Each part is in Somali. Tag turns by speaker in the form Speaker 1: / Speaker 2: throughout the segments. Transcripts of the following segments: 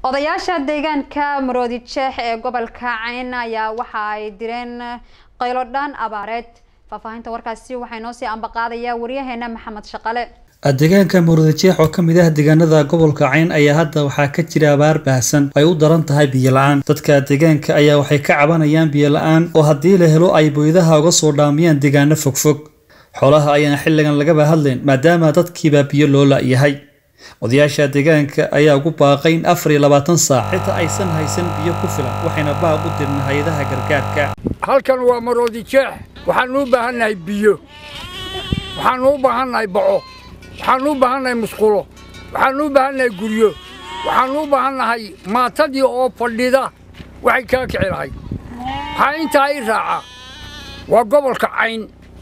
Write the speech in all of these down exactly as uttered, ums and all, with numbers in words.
Speaker 1: odayaasha deegaanka Maroodi Jeex ee gobolka Cayn ayaa waxa ay direen qaylo dhan abaareed faafahinta warkaasi waxay noo sii ambaqaadaya wariyaheena Maxamed Shaqale
Speaker 2: deegaanka Maroodi Jeex oo kamid ah deegaanada gobolka Cayn ayaa hadda waxa ka jira abaar baahsan ay u daran tahay biyo la'aan dadka deegaanka ayaa waxay ka cabanayaan biyo la'aan oo hadii la helo ay booyadaha uga soo dhaamiyaan deegaano fogfog xoolaha ayaan xilligan laga bahadleen maadaama dadkiiba biyo loo laayahay odayaasha deegaanka ayaa ugu baaqay afar iyo labaatan saac xitaa aysan haysan biyo ku filan waxayna baaq u dirnay hay'adaha gargaarka
Speaker 3: halkan waa Maroodi Jeex waxaan u baahanahay biyo waxaan u baahanahay baco waxaan u baahanahay musqulo waxaan u baahanahay guryo waxaan u baahanahay maatadii oo fadhida waxay ka kicinahay ha inta ay raaca waa gobolka Cayn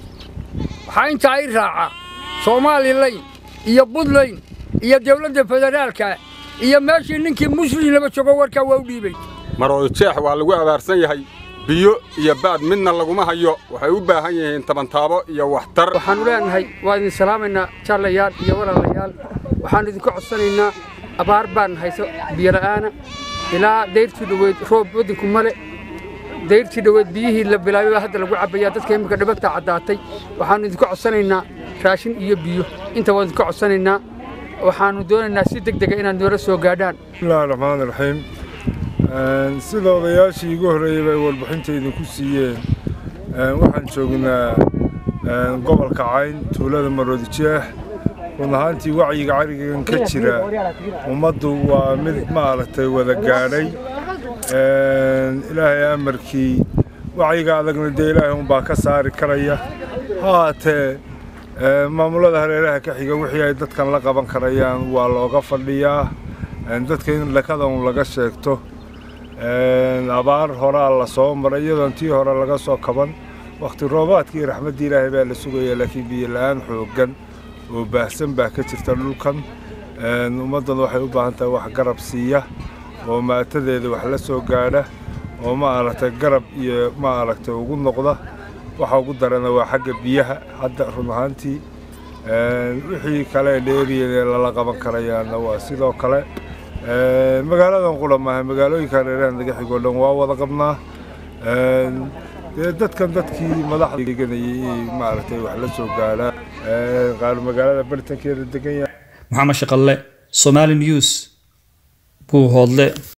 Speaker 3: ha inta ay raaca Soomaaliland iyo Puntland iyo dawladda federaalka iyo meeshii ninkii muslim laba joogo warka waa u dhiibay
Speaker 4: Maroodi Jeex waa lagu abaarsan yahay biyo iyo baad midna laguma hayo waxay u baahan yihiin tabantaabo iyo waxtar
Speaker 3: waxaan leenahay waa idin salaamayna jalayaal iyo walaalayaal waxaan idin ku codsanaynaa abaar baan hayso biyo la'aan ilaa deyrtii dhaweyd roob wadinku male deyrtii dhaweyd biyihii la bilaabay hadda lagu cabaya dadka imika dhibata cadaatay waxaan idin ku codsanaynaa raashin iyo biyo inta waan idin ku codsanaynaa waxaanu doonaynaa si degdeg ah inaan doora soo gaadhaan
Speaker 5: bismillaahir rahmaanir rahiim aan sida odayaashii ugu horeeyay bay warbixinta idinku siiyeen waxaan joognaa gobolka Cayn tuulada Maroodi Jeex runaantii wacyiga carigan ka jira ummaddu waa mid maaragtay wada gaadhay ilaahay amarkii wacyiga adagna de ilaahay un baa ka saari karaya haatee maamulada hareeraha ka xiga wixii ay dadkan la qaban karayaan waa looga fadhiyaa dadka in lakada un laga sheegto abaar hore la soo maray iyadoo tii hore laga soo kaban waqti roobaadkii raxmadii ilaahay baa la sugayay laakiin biyo la'aan xoogan oo baahsan baa ka jirta dhulkan ummadan waxay u baahan tahay wax garab siiya oo maatadeeda wax la soo gaadha oo ma aragtay garab iyo ma aragtay ugu noqda waxa ugu darana waa xagga biyaha hadda runaantii wixii kale dheeriyay la qaban karayaana waa sidoo kale magaaladan qulamaha magaalooyinka reeraha naga xigo dhan waa wada qabnaa dadkan dadkii madaxda deganayay ma aragtay wax la soo gaadha qaar magaalada bartankeeda degan yahay
Speaker 2: Maxamed Shaqale Somali News buu hodle